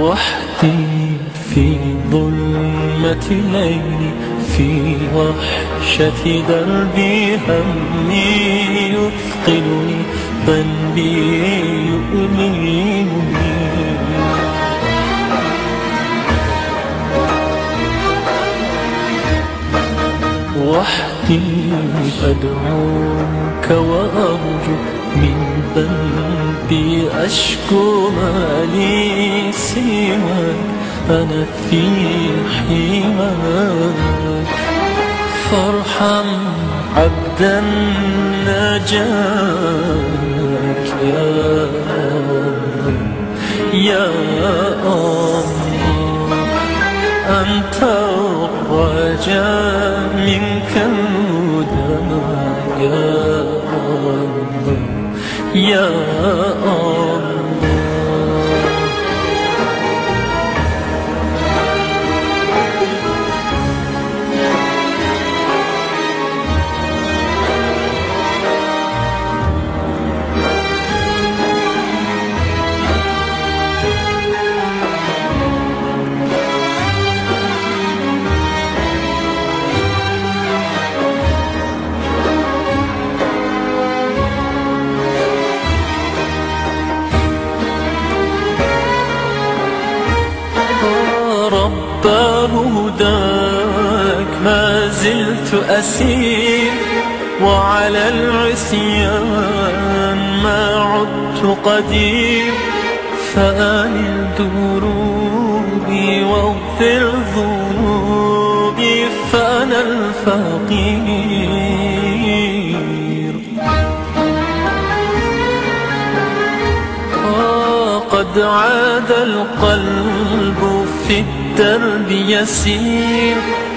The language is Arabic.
وحدي في ظلمة ليلي، في وحشة دربي همي يثقلني، ذنبي يؤلمني. وحدي أدعوك وأرجو، من ذنبي أشكو ما لي سواك، أنا في حماك. فارحم عبدا ناجاك يا الله، أنت الرجاء منك الهدى يا الله. رب هداك ما زلت أسير، وعلى العصيان ما عدت قدير. فآنل دروبي واغفر ذنوبي، فأنا الفقير. قد عاد القلب في الدرب يسير،